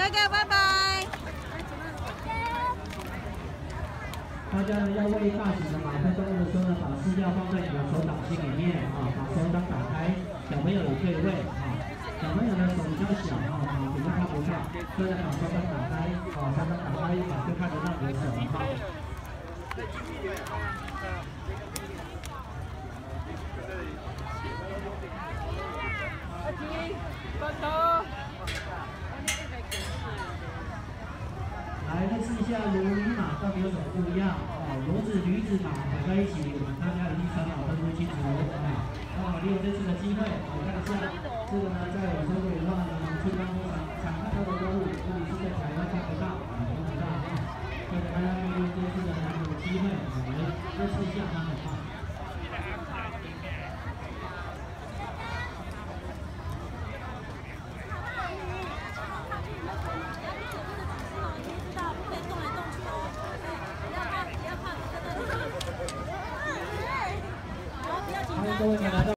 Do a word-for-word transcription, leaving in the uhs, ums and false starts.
哥，拜拜。 大家呢要喂大型的马克动物的时候呢，把饲料放在你的手掌心里面啊，把手掌打开，小朋友也可以喂啊。小朋友的手比较小啊，啊比较看不到，所以呢把手掌打开，啊手掌打开啊就看得到你的手了哈。来认识一下骡与马到底有什么不一样啊？骡子、驴子、马摆在一起，我们大家一定想法分不清楚啊。那利用这次的机会，我看一下这个呢，在我周围的话呢，去当中常常看到的动物，这里是在台湾看不到，啊，看不到啊。所以大家利用这次的难得机会，我们认识一下他们啊。欢迎各位来到。